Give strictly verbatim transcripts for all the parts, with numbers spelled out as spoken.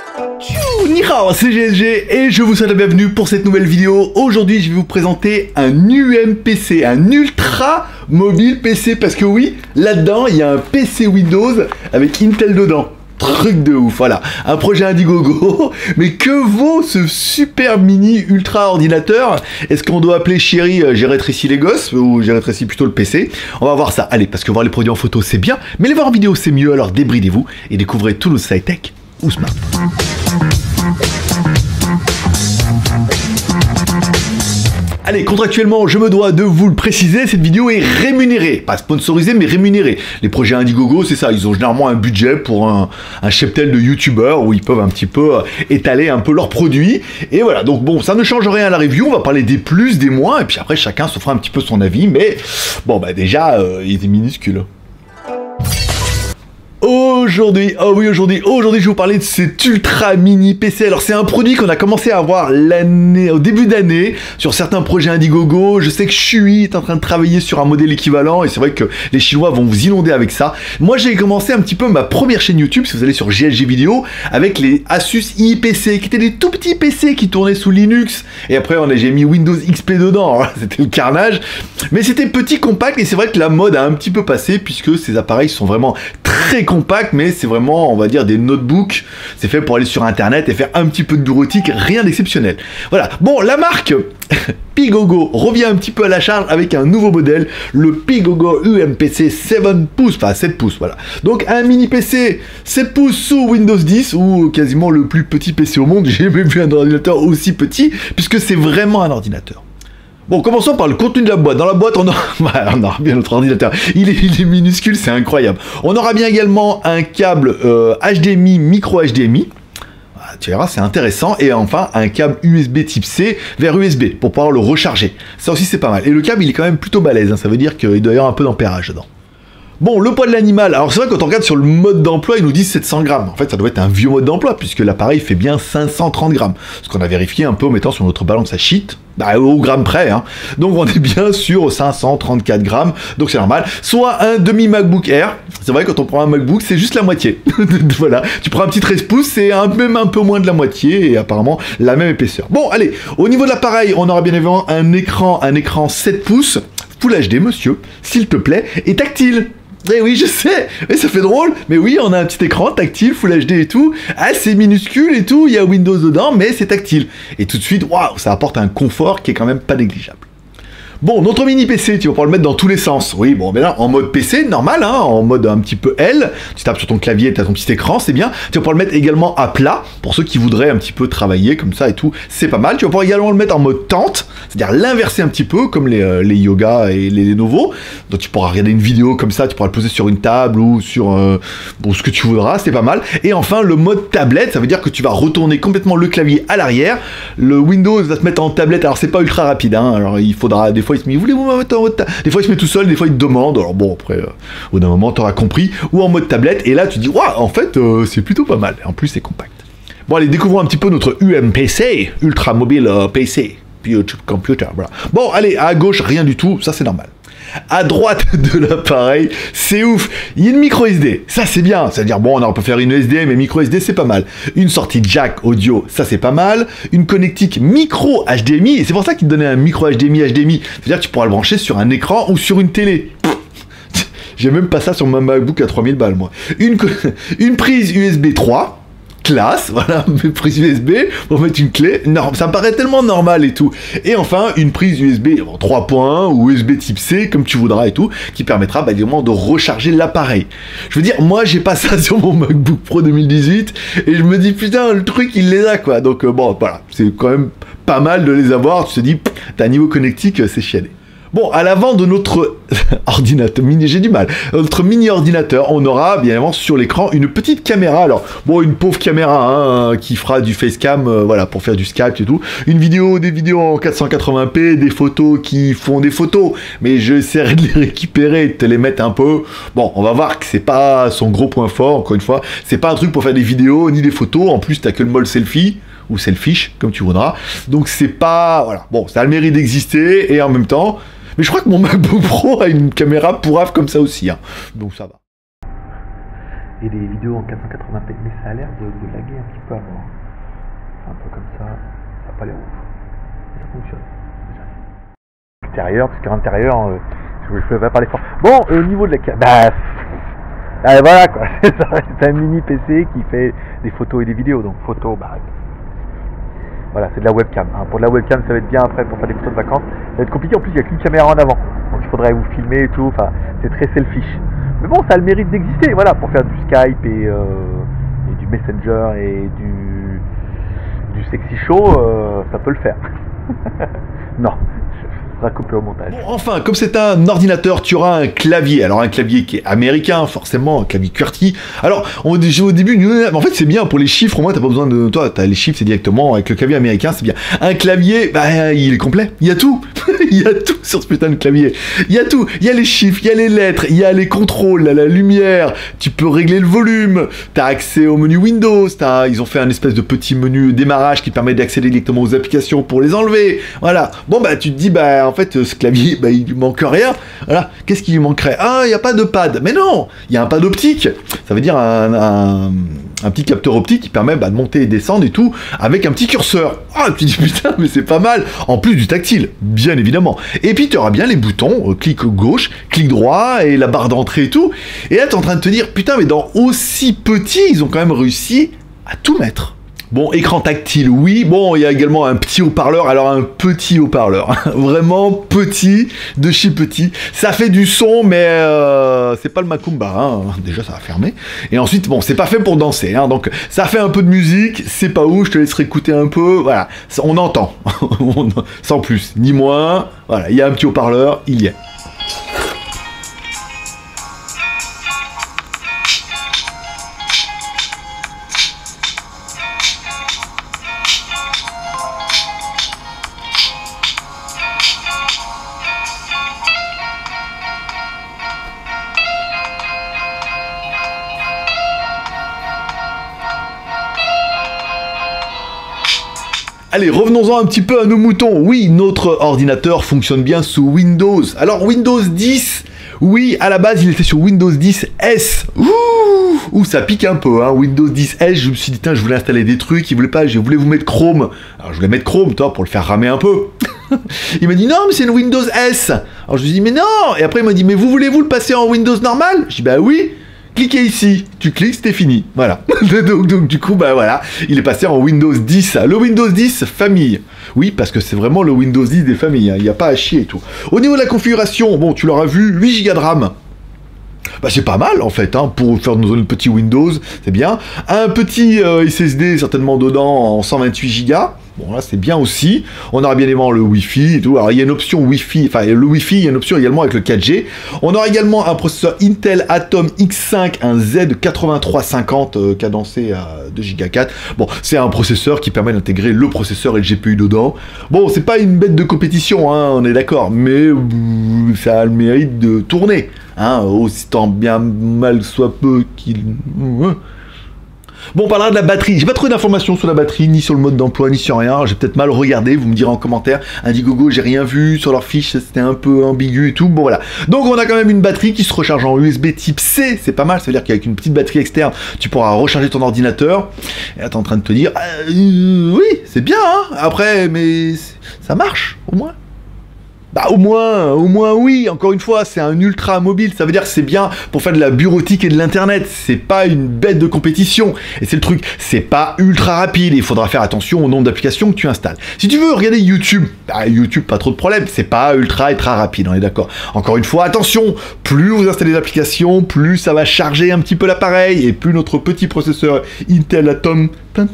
Ni hao, c'est G S G et je vous souhaite la bienvenue pour cette nouvelle vidéo. Aujourd'hui, je vais vous présenter un U M P C, un ultra mobile P C, parce que oui, là-dedans, il y a un P C Windows avec Intel dedans. Truc de ouf, voilà, un projet Indiegogo. Mais que vaut ce super mini ultra ordinateur? Est-ce qu'on doit appeler chérie euh, j'ai rétréci les gosses ou j'ai rétréci plutôt le P C? On va voir ça, allez, parce que voir les produits en photo c'est bien, mais les voir en vidéo c'est mieux, alors débridez-vous et découvrez tous nos sites tech ou smart. Allez, contractuellement, je me dois de vous le préciser, cette vidéo est rémunérée. Pas sponsorisée, mais rémunérée. Les projets Indiegogo, c'est ça, ils ont généralement un budget pour un, un cheptel de youtubeurs où ils peuvent un petit peu euh, étaler un peu leurs produits. Et voilà, donc bon, ça ne change rien à la review, on va parler des plus, des moins, et puis après, chacun se fera un petit peu son avis, mais bon, bah déjà, euh, il est minuscule. Aujourd'hui, oh oui aujourd'hui, aujourd'hui je vais vous parler de cet ultra mini P C. Alors c'est un produit qu'on a commencé à avoir l'année, au début d'année, sur certains projets Indiegogo. Je sais que Shui est en train de travailler sur un modèle équivalent et c'est vrai que les Chinois vont vous inonder avec ça. Moi j'ai commencé un petit peu ma première chaîne YouTube, si vous allez sur G S G Vidéo, avec les Asus I P C, qui étaient des tout petits P C qui tournaient sous Linux. Et après on a, j'ai mis Windows X P dedans, c'était le carnage. Mais c'était petit, compact, et c'est vrai que la mode a un petit peu passé, puisque ces appareils sont vraiment très compact, mais c'est vraiment, on va dire, des notebooks. C'est fait pour aller sur internet et faire un petit peu de bureautique, rien d'exceptionnel. Voilà. Bon, la marque Pigogo revient un petit peu à la charge avec un nouveau modèle, le Pigogo U M P C sept pouces, enfin sept pouces, voilà. Donc un mini P C sept pouces sous Windows dix, ou quasiment le plus petit P C au monde. J'ai jamais vu un ordinateur aussi petit, puisque c'est vraiment un ordinateur. Bon, commençons par le contenu de la boîte. Dans la boîte, on aura, on aura bien notre ordinateur. Il est, il est minuscule, c'est incroyable. On aura bien également un câble euh, H D M I, micro H D M I. Ah, tu verras, c'est intéressant. Et enfin, un câble U S B type C vers U S B pour pouvoir le recharger. Ça aussi, c'est pas mal. Et le câble, il est quand même plutôt balèze, hein. Ça veut dire qu'il doit y avoir un peu d'ampérage dedans. Bon, le poids de l'animal, alors c'est vrai quand on regarde sur le mode d'emploi, ils nous disent sept cents grammes. En fait, ça doit être un vieux mode d'emploi, puisque l'appareil fait bien cinq cent trente grammes. Ce qu'on a vérifié un peu en mettant sur notre balance à shit, bah, au gramme près, hein. Donc on est bien sur cinq cent trente-quatre grammes, donc c'est normal. Soit un demi MacBook Air, c'est vrai quand on prend un MacBook, c'est juste la moitié. Voilà, tu prends un petit treize pouces, c'est un, même un peu moins de la moitié, et apparemment la même épaisseur. Bon, allez, au niveau de l'appareil, on aura bien évidemment un écran, un écran sept pouces, Full H D, monsieur, s'il te plaît, et tactile. Eh oui, je sais, mais ça fait drôle, mais oui, on a un petit écran tactile, Full H D et tout, ah, c'est minuscule et tout, il y a Windows dedans, mais c'est tactile. Et tout de suite, waouh, ça apporte un confort qui est quand même pas négligeable. Bon, notre mini P C, tu vas pouvoir le mettre dans tous les sens. Oui, bon, mais là, en mode P C, normal, hein, en mode un petit peu L, tu tapes sur ton clavier, tu as ton petit écran, c'est bien. Tu vas pouvoir le mettre également à plat, pour ceux qui voudraient un petit peu travailler comme ça et tout, c'est pas mal. Tu vas pouvoir également le mettre en mode tente, c'est-à-dire l'inverser un petit peu, comme les, euh, les yoga et les Lenovo. Donc tu pourras regarder une vidéo comme ça, tu pourras le poser sur une table ou sur euh, bon, ce que tu voudras, c'est pas mal. Et enfin, le mode tablette, ça veut dire que tu vas retourner complètement le clavier à l'arrière. Le Windows va se mettre en tablette, alors c'est pas ultra rapide, hein, alors il faudra des fois il se met, voulez-vous mettre en mode tablette? Des fois il se met tout seul, des fois il te demande, alors bon après, euh, au bout d'un moment t'auras compris, ou en mode tablette, et là tu dis, waouh, en fait euh, c'est plutôt pas mal, en plus c'est compact. Bon allez, découvrons un petit peu notre U M P C, Ultra Mobile euh, P C, Computer, voilà. Bon allez, à gauche rien du tout, ça c'est normal. À droite de l'appareil, c'est ouf, il y a une micro S D, ça c'est bien, c'est-à-dire bon, on peut faire une U S D, mais micro S D c'est pas mal. Une sortie jack audio, ça c'est pas mal. Une connectique micro H D M I, et c'est pour ça qu'il te donnait un micro H D M I H D M I, c'est-à-dire que tu pourras le brancher sur un écran ou sur une télé. J'ai même pas ça sur ma MacBook à trois mille balles, moi. Une, une prise U S B trois, classe, voilà, une prise U S B, on va mettre une clé, non, ça me paraît tellement normal et tout. Et enfin, une prise U S B bon, trois points ou U S B type C, comme tu voudras et tout, qui permettra bah, évidemment de recharger l'appareil. Je veux dire, moi j'ai pas ça sur mon MacBook Pro deux mille dix-huit, et je me dis putain, le truc il les a quoi. Donc euh, bon, voilà, c'est quand même pas mal de les avoir, tu te dis, t'as un niveau connectique, c'est chialé. Bon, à l'avant de notre ordinateur, mini, j'ai du mal, notre mini ordinateur, on aura bien évidemment sur l'écran une petite caméra. Alors, bon, une pauvre caméra hein, qui fera du facecam, euh, voilà, pour faire du Skype et tout. Une vidéo, des vidéos en quatre cent quatre-vingts p, des photos qui font des photos, mais j'essaierai de les récupérer, de te les mettre un peu. Bon, on va voir que c'est pas son gros point fort, encore une fois, c'est pas un truc pour faire des vidéos ni des photos. En plus, t'as que le mode selfie. Ou selfish, comme tu voudras. Donc c'est pas... Voilà. Bon, ça a le mérite d'exister, et en même temps... Mais je crois que mon MacBook Pro a une caméra pourrave comme ça aussi, hein. Donc ça va. et des vidéos en quatre cent quatre-vingts p, mais ça a l'air de, de laguer un petit peu à mort. Un peu comme ça, ça n'a pas l'air ouf. Ça fonctionne. Extérieur, parce qu'à l'intérieur, euh, je ne vais pas parler fort. Bon, au niveau de la caméra, bah, ah, voilà quoi, c'est un mini P C qui fait des photos et des vidéos, donc photos, bah, voilà, c'est de la webcam. Hein. Pour de la webcam, ça va être bien après pour faire des photos de vacances. Ça va être compliqué, en plus il n'y a qu'une caméra en avant, donc il faudrait vous filmer et tout, enfin, c'est très selfish. Mais bon, ça a le mérite d'exister, voilà, pour faire du Skype et, euh, et du Messenger et du, du sexy show, euh, ça peut le faire. Non. Coupé au montage. Bon, enfin, comme c'est un ordinateur, tu auras un clavier. Alors un clavier qui est américain, forcément, un clavier QWERTY. Alors, on dit au début, en fait, c'est bien pour les chiffres. Au moins, t'as pas besoin de toi. T'as les chiffres, c'est directement avec le clavier américain, c'est bien. Un clavier, bah, il est complet. Il y a tout. Il y a tout sur ce putain de clavier. Il y a tout. Il y a les chiffres, il y a les lettres, il y a les contrôles, la lumière. Tu peux régler le volume. T'as accès au menu Windows. As, ils ont fait un espèce de petit menu démarrage qui permet d'accéder directement aux applications pour les enlever. Voilà. Bon, bah, tu te dis, bah, en fait, ce clavier, bah, il lui manque rien. Voilà. Qu'est-ce qui lui manquerait? Ah, il n'y a pas de pad. Mais non, il y a un pad optique. Ça veut dire un, un, un petit capteur optique qui permet bah, de monter et descendre et tout, avec un petit curseur. Ah, tu te dis, putain, mais c'est pas mal. En plus du tactile, bien évidemment. Et puis, tu auras bien les boutons, euh, clic gauche, clic droit, et la barre d'entrée et tout. Et là, tu es en train de te dire, putain, mais dans aussi petit, ils ont quand même réussi à tout mettre. Bon, écran tactile, oui. Bon, il y a également un petit haut-parleur. Alors, un petit haut-parleur. Vraiment petit, de chez petit. Ça fait du son, mais euh, c'est pas le Macumba. Hein. Déjà, ça va fermer. Et ensuite, bon, c'est pas fait pour danser. Hein. Donc, ça fait un peu de musique. C'est pas ouf. Je te laisserai écouter un peu. Voilà. On entend. Sans plus, ni moins. Voilà. Il y a un petit haut-parleur. Il y est. Allez, revenons-en un petit peu à nos moutons. Oui, notre ordinateur fonctionne bien sous Windows. Alors, Windows dix, oui, à la base, il était sur Windows dix S. Ouh, ouh, ça pique un peu, hein. Windows dix S, je me suis dit, tiens, je voulais installer des trucs, il voulait pas, je voulais vous mettre Chrome. Alors, je voulais mettre Chrome, toi, pour le faire ramer un peu. Il m'a dit, non, mais c'est une Windows S. Alors, je lui ai dit, mais non. Et après, il m'a dit, mais vous voulez-vous le passer en Windows normal? Je dis, bah oui. Cliquez ici, tu cliques, c'était fini, voilà. donc, donc du coup, bah voilà, il est passé en Windows dix, le Windows dix famille. Oui, parce que c'est vraiment le Windows dix des familles, hein. Il n'y a pas à chier et tout. Au niveau de la configuration, bon, tu l'auras vu, huit giga de RAM. Bah c'est pas mal en fait, hein, pour faire nos petits Windows, c'est bien. Un petit euh, S S D certainement dedans en cent vingt-huit giga. Bon là c'est bien aussi. On aura bien évidemment le Wi-Fi et tout. Alors il y a une option Wi-Fi, enfin le Wi-Fi, il y a une option également avec le quatre G. On aura également un processeur Intel Atom X cinq, un Z quatre-vingt-trois cinquante euh, cadencé à deux giga quatre. Bon, c'est un processeur qui permet d'intégrer le processeur et le G P U dedans. Bon, c'est pas une bête de compétition, hein, on est d'accord, mais euh, ça a le mérite de tourner. Hein, aussi tant bien mal soit peu qu'il... Bon, on parlera de la batterie. J'ai pas trouvé d'informations sur la batterie, ni sur le mode d'emploi, ni sur rien. J'ai peut-être mal regardé, vous me direz en commentaire. Indiegogo, j'ai rien vu. Sur leur fiche, c'était un peu ambigu et tout. Bon, voilà. Donc, on a quand même une batterie qui se recharge en U S B type C. C'est pas mal. Ça veut dire qu'avec une petite batterie externe, tu pourras recharger ton ordinateur. Et là, t'es en train de te dire, euh, oui, c'est bien, hein. Après, mais ça marche, au moins. Bah au moins, au moins oui, encore une fois, c'est un ultra mobile, ça veut dire que c'est bien pour faire de la bureautique et de l'internet, c'est pas une bête de compétition, et c'est le truc, c'est pas ultra rapide, il faudra faire attention au nombre d'applications que tu installes. Si tu veux regarder YouTube, bah YouTube, pas trop de problème, c'est pas ultra ultra rapide, on est d'accord. Encore une fois, attention, plus vous installez d'applications, plus ça va charger un petit peu l'appareil, et plus notre petit processeur Intel Atom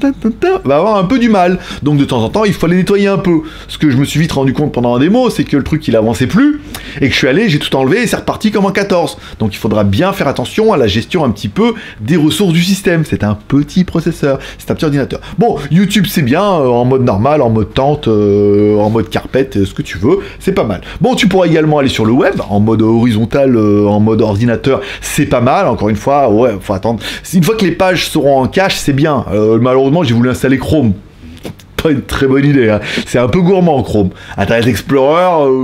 va avoir un peu du mal, donc de temps en temps, il faut les nettoyer un peu. Ce que je me suis vite rendu compte pendant la démo, c'est que le truc il avançait plus, et que je suis allé, j'ai tout enlevé et c'est reparti comme en quatorze. Donc il faudra bien faire attention à la gestion un petit peu des ressources du système. C'est un petit processeur, c'est un petit ordinateur. Bon, YouTube c'est bien, euh, en mode normal, en mode tente, euh, en mode carpet, euh, ce que tu veux, c'est pas mal. Bon, tu pourras également aller sur le web, en mode horizontal, euh, en mode ordinateur, c'est pas mal, encore une fois, ouais, faut attendre. Une fois que les pages seront en cache, c'est bien. Euh, malheureusement, j'ai voulu installer Chrome. Pas une très bonne idée, hein. C'est un peu gourmand Chrome. Internet Explorer, euh,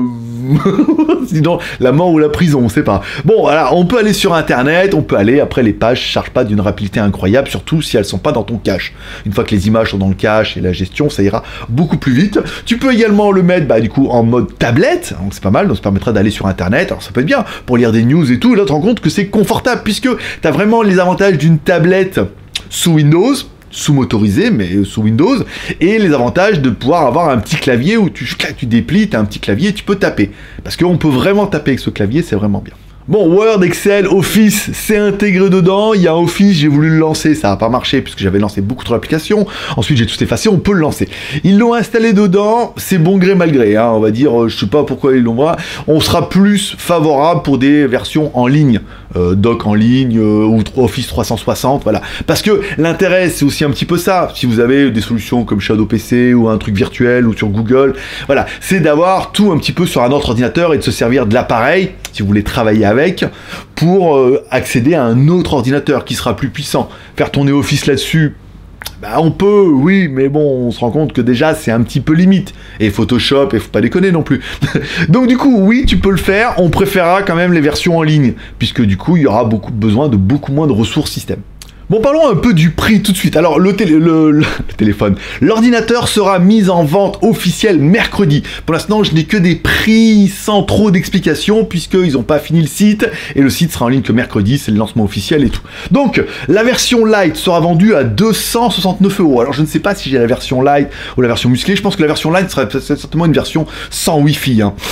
Sinon, la mort ou la prison, on sait pas. Bon, voilà, on peut aller sur Internet, on peut aller, après les pages chargent pas d'une rapidité incroyable, surtout si elles sont pas dans ton cache. Une fois que les images sont dans le cache et la gestion, ça ira beaucoup plus vite. Tu peux également le mettre, bah, du coup, en mode tablette, donc c'est pas mal, donc ça permettra d'aller sur Internet, alors ça peut être bien pour lire des news et tout, là tu te rends compte que c'est confortable, puisque tu as vraiment les avantages d'une tablette sous Windows, sous motorisé, mais sous Windows, et les avantages de pouvoir avoir un petit clavier où tu, tu déplies, tu as un petit clavier et tu peux taper. Parce qu'on peut vraiment taper avec ce clavier, c'est vraiment bien. Bon, Word, Excel, Office, c'est intégré dedans. Il y a un Office, j'ai voulu le lancer, ça n'a pas marché puisque j'avais lancé beaucoup trop d'applications. Ensuite, j'ai tout effacé, on peut le lancer. Ils l'ont installé dedans, c'est bon gré mal gré, hein, on va dire, je sais pas pourquoi ils l'ont. On sera plus favorable pour des versions en ligne, euh, doc en ligne euh, ou Office trois cent soixante, voilà. Parce que l'intérêt, c'est aussi un petit peu ça. Si vous avez des solutions comme Shadow P C ou un truc virtuel ou sur Google, voilà, c'est d'avoir tout un petit peu sur un autre ordinateur et de se servir de l'appareil, si vous voulez travailler avec, pour euh, accéder à un autre ordinateur qui sera plus puissant. Faire tourner Office là-dessus, bah on peut, oui, mais bon, on se rend compte que déjà c'est un petit peu limite. Et Photoshop, il faut pas déconner non plus. Donc du coup, oui, tu peux le faire, on préférera quand même les versions en ligne, puisque du coup, il y aura beaucoup besoin de beaucoup moins de ressources système. Bon, parlons un peu du prix tout de suite. Alors, le, télé, le, le, le téléphone, l'ordinateur sera mis en vente officielle mercredi. Pour l'instant, je n'ai que des prix sans trop d'explications, puisqu'ils n'ont pas fini le site, et le site sera en ligne que mercredi, c'est le lancement officiel et tout. Donc, la version Lite sera vendue à deux cent soixante-neuf euros. Alors, je ne sais pas si j'ai la version Lite ou la version musclée. Je pense que la version Lite sera certainement une version sans Wi-Fi, hein.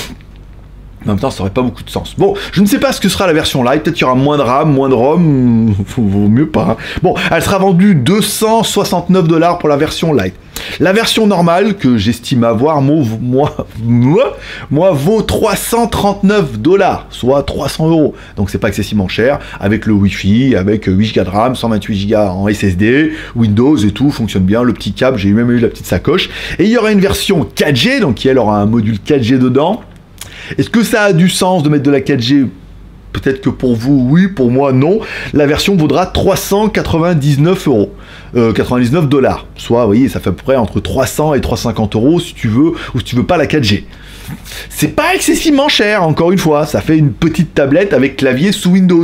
En même temps, ça aurait pas beaucoup de sens. Bon, je ne sais pas ce que sera la version Lite. Peut-être qu'il y aura moins de RAM, moins de ROM. Vaut mieux pas. Hein. Bon, elle sera vendue deux cent soixante-neuf dollars pour la version Lite. La version normale, que j'estime avoir, moi, moi, moi, moi, vaut trois cent trente-neuf dollars, soit trois cents euros. Donc c'est pas excessivement cher, avec le Wi-Fi, avec huit gigas de RAM, cent vingt-huit gigas en S S D, Windows et tout, fonctionne bien, le petit câble, j'ai même eu la petite sacoche. Et il y aura une version quatre G, donc qui elle aura un module quatre G dedans. Est-ce que ça a du sens de mettre de la quatre G? Peut-être que pour vous, oui, pour moi, non. La version vaudra trois cent quatre-vingt-dix-neuf euros, euh, quatre-vingt-dix-neuf dollars. Soit, vous voyez, ça fait à peu près entre trois cents et trois cent cinquante euros si tu veux, ou si tu veux pas la quatre G. C'est pas excessivement cher, encore une fois. Ça fait une petite tablette avec clavier sous Windows.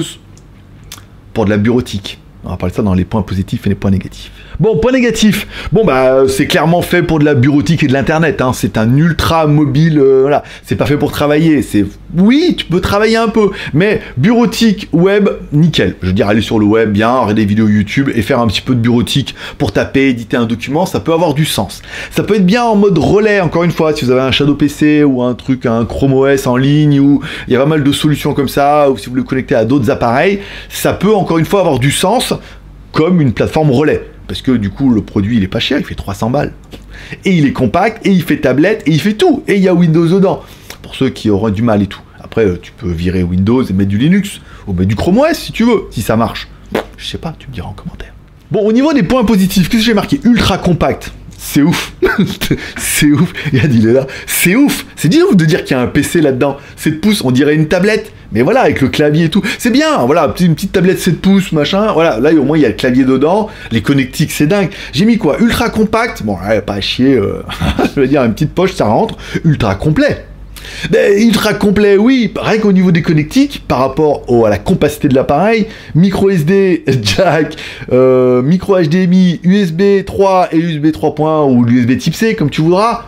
Pour de la bureautique. On va parler de ça dans les points positifs et les points négatifs. Bon, point négatif. Bon, bah, c'est clairement fait pour de la bureautique et de l'internet. Hein. C'est un ultra mobile. Euh, voilà. C'est pas fait pour travailler. C'est, oui, tu peux travailler un peu, mais bureautique, web, nickel. Je veux dire, aller sur le web, bien, regarder des vidéos YouTube et faire un petit peu de bureautique pour taper, éditer un document, ça peut avoir du sens. Ça peut être bien en mode relais. Encore une fois, si vous avez un Shadow P C ou un truc, un Chrome O S en ligne, où il y a pas mal de solutions comme ça, ou si vous voulez connecter à d'autres appareils, ça peut encore une fois avoir du sens comme une plateforme relais. Parce que du coup, le produit, il est pas cher, il fait trois cents balles. Et il est compact, et il fait tablette, et il fait tout. Et il y a Windows dedans, pour ceux qui auront du mal et tout. Après, tu peux virer Windows et mettre du Linux, ou mettre du Chrome O S si tu veux, si ça marche. Je sais pas, tu me diras en commentaire. Bon, au niveau des points positifs, qu'est-ce que j'ai marqué? Ultra compact. C'est ouf. C'est ouf. Regarde, il est là. C'est ouf. C'est dit ouf de dire qu'il y a un P C là-dedans. sept pouces, on dirait une tablette. Mais voilà, avec le clavier et tout. C'est bien. Voilà, une petite tablette sept pouces, machin. Voilà, là, au moins, il y a le clavier dedans. Les connectiques, c'est dingue. J'ai mis quoi? Ultra compact. Bon, ouais, pas à chier. Euh... je veux dire, une petite poche, ça rentre. Ultra complet. Ben, ultra complet, oui, rien qu'au niveau des connectiques, par rapport au, à la compacité de l'appareil, micro S D, jack, euh, micro H D M I, U S B trois et U S B trois point un ou l'U S B type C, comme tu voudras,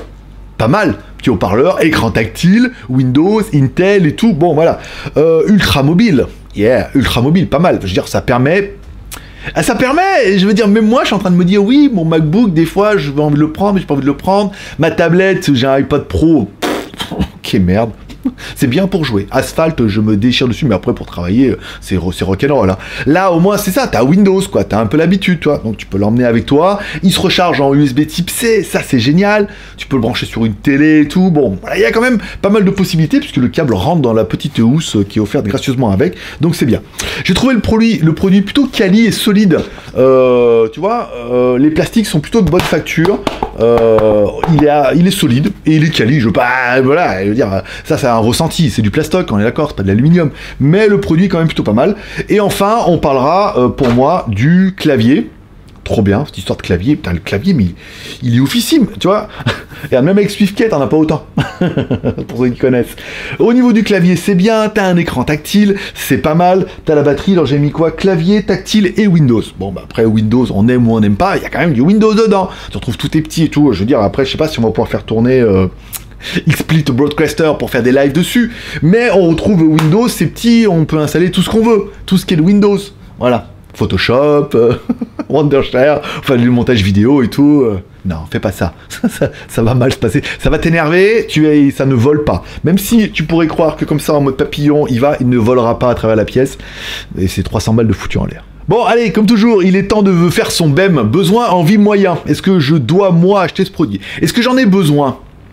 pas mal. Petit haut-parleur, écran tactile, Windows, Intel et tout, bon voilà. Euh, ultra mobile, yeah, ultra mobile, pas mal. Je veux dire, ça permet... Ah, ça permet, je veux dire, même moi, je suis en train de me dire, oui, mon MacBook, des fois, je veux envie de le prendre, mais j'ai pas envie de le prendre. Ma tablette, j'ai un iPad Pro... Ok, merde. C'est bien pour jouer. Asphalt, je me déchire dessus, mais après pour travailler, c'est rock'n'roll. Hein. Là, au moins, c'est ça, t'as Windows, quoi. T'as un peu l'habitude, toi. Donc tu peux l'emmener avec toi. Il se recharge en U S B type C, ça c'est génial. Tu peux le brancher sur une télé et tout. Bon, voilà, il y a quand même pas mal de possibilités, puisque le câble rentre dans la petite housse qui est offerte gracieusement avec. Donc c'est bien. J'ai trouvé le produit, le produit plutôt quali et solide. Euh, tu vois, euh, les plastiques sont plutôt de bonne facture. Euh, il, est à, il est solide et il est quali. Je veux pas, voilà, je veux dire, ça, c'est un ressenti, c'est du plastoc, on est d'accord, c'est pas de l'aluminium, mais le produit est quand même plutôt pas mal. Et enfin, on parlera euh, pour moi du clavier. Trop bien, cette histoire de clavier. Putain, le clavier, mais il, il est oufissime, tu vois. Et même avec SwiftKey, t'en as pas autant. Pour ceux qui connaissent. Au niveau du clavier, c'est bien. T'as un écran tactile, c'est pas mal. T'as la batterie, alors j'ai mis quoi? Clavier, tactile et Windows. Bon, bah après, Windows, on aime ou on n'aime pas. Il y a quand même du Windows dedans. Tu retrouves tout est petit et tout. Je veux dire, après, je sais pas si on va pouvoir faire tourner... Euh... XSplit Broadcaster pour faire des lives dessus, mais on retrouve Windows, c'est petit, on peut installer tout ce qu'on veut, tout ce qui est de Windows, voilà, Photoshop, euh, Wondershare, enfin du montage vidéo et tout, euh, non, fais pas ça. ça, ça, ça va mal se passer, ça va t'énerver, tu es, ça ne vole pas, même si tu pourrais croire que comme ça en mode papillon, il va, il ne volera pas à travers la pièce, et c'est trois cents balles de foutu en l'air. Bon, allez, comme toujours, il est temps de faire son B E M, besoin, envie, moyen. Est-ce que je dois, moi, acheter ce produit? Est-ce que j'en ai besoin?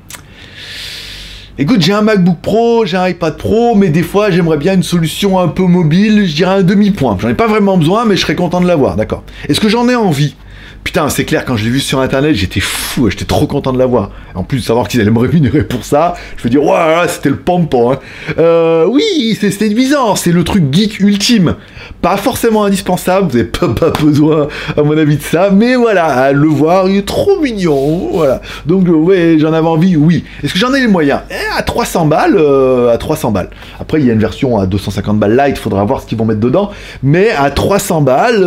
Écoute, j'ai un MacBook Pro, j'ai un iPad Pro, mais des fois, j'aimerais bien une solution un peu mobile, je dirais un demi-point. J'en ai pas vraiment besoin, mais je serais content de l'avoir, d'accord. Est-ce que j'en ai envie? Putain, c'est clair, quand je l'ai vu sur internet, j'étais fou, j'étais trop content de l'avoir. En plus de savoir qu'ils allaient me rémunérer pour ça, je veux dire, ouais, c'était le pompon. Hein. Euh, oui, c'est séduisant, c'est le truc geek ultime. Pas forcément indispensable, vous n'avez pas, pas besoin, à mon avis, de ça, mais voilà, à le voir, il est trop mignon, voilà. Donc, ouais, j'en avais envie, oui. Est-ce que j'en ai les moyens? Eh, à trois cents balles, euh, à trois cents balles. Après, il y a une version à deux cent cinquante balles light, faudra voir ce qu'ils vont mettre dedans, mais à trois cents balles,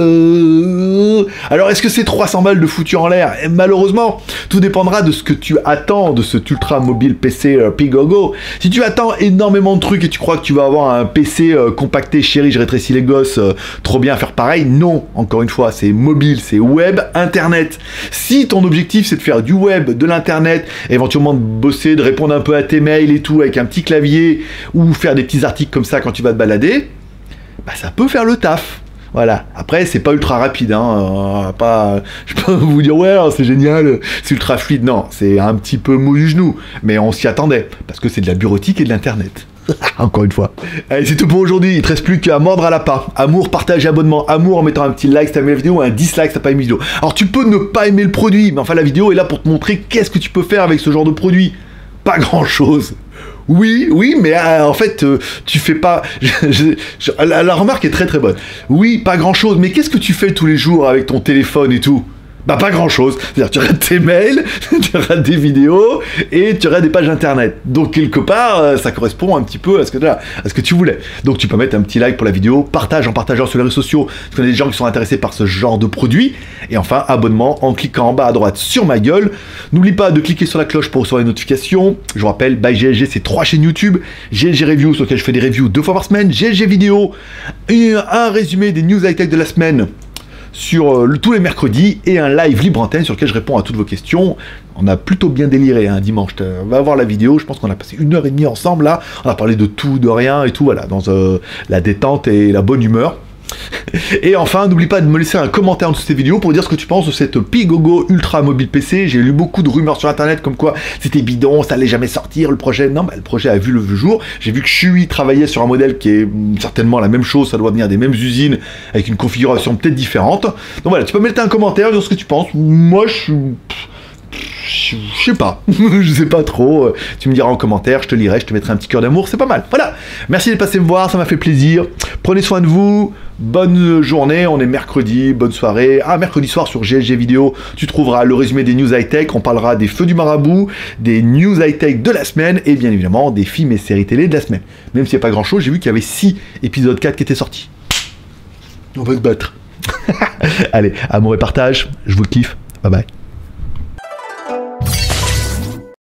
euh... alors est-ce que c'est trois cents balles de foutu en l'air? Et malheureusement, tout dépendra de ce que tu attends de cet ultra mobile P C euh, Pigogo. Si tu attends énormément de trucs et tu crois que tu vas avoir un P C euh, compacté, chéri, je rétrécis les gosses, euh, trop bien à faire pareil, non, encore une fois, c'est mobile, c'est web, internet. Si ton objectif c'est de faire du web, de l'internet, éventuellement de bosser, de répondre un peu à tes mails et tout avec un petit clavier ou faire des petits articles comme ça quand tu vas te balader, bah ça peut faire le taf. Voilà. Après, c'est pas ultra rapide, hein. Euh, pas, je peux vous dire, ouais, c'est génial, c'est ultra fluide. Non, c'est un petit peu mou du genou. Mais on s'y attendait, parce que c'est de la bureautique et de l'internet. Encore une fois. Allez, c'est tout pour aujourd'hui. Il te reste plus qu'à mordre à la pas. Amour, partage, abonnement. Amour en mettant un petit like si t'as aimé la vidéo, un dislike si t'as pas aimé la vidéo. Alors, tu peux ne pas aimer le produit, mais enfin, la vidéo est là pour te montrer qu'est-ce que tu peux faire avec ce genre de produit. Pas grand-chose. Oui, oui, mais euh, en fait, euh, tu fais pas... Je, je, je, la, la remarque est très très bonne. Oui, pas grand-chose, mais qu'est-ce que tu fais tous les jours avec ton téléphone et tout? Bah pas grand-chose. C'est-à-dire tu regardes tes mails, tu regardes des vidéos et tu regardes des pages internet. Donc quelque part, euh, ça correspond un petit peu à ce que, à ce que tu voulais. Donc tu peux mettre un petit like pour la vidéo, partage en partageant sur les réseaux sociaux, parce qu'on a des gens qui sont intéressés par ce genre de produit. Et enfin, abonnement en cliquant en bas à droite sur ma gueule. N'oublie pas de cliquer sur la cloche pour recevoir les notifications. Je vous rappelle, by G L G, c'est trois chaînes YouTube. G L G Review, sur lequel je fais des reviews deux fois par semaine. G L G Vidéo, et un résumé des news high-tech de la semaine sur euh, tous les mercredis, et un live libre antenne sur lequel je réponds à toutes vos questions. On a plutôt bien déliré un hein, dimanche. On va voir la vidéo, je pense qu'on a passé une heure et demie ensemble là. On a parlé de tout, de rien et tout, voilà, dans euh, la détente et la bonne humeur. Et enfin, n'oublie pas de me laisser un commentaire en dessous de cette vidéo pour dire ce que tu penses de cette Pigogo Ultra Mobile P C. J'ai lu beaucoup de rumeurs sur internet comme quoi c'était bidon, ça allait jamais sortir, le projet... Non, bah, le projet a vu le jour. J'ai vu que Shui travaillait sur un modèle qui est certainement la même chose, ça doit venir des mêmes usines, avec une configuration peut-être différente. Donc voilà, tu peux mettre un commentaire, dire ce que tu penses. Moi, je suis... Je sais pas, je sais pas trop, tu me diras en commentaire, je te lirai, je te mettrai un petit cœur d'amour, c'est pas mal. Voilà, merci d'être passé me voir, ça m'a fait plaisir. Prenez soin de vous, bonne journée, on est mercredi, bonne soirée. Ah, mercredi soir sur G L G Vidéo, tu trouveras le résumé des news high-tech, on parlera des feux du marabout, des news high-tech de la semaine, et bien évidemment des films et séries télé de la semaine. Même s'il n'y a pas grand chose, j'ai vu qu'il y avait six épisodes quatre qui étaient sortis. On va se battre. Allez, amour et partage, je vous kiffe, bye bye.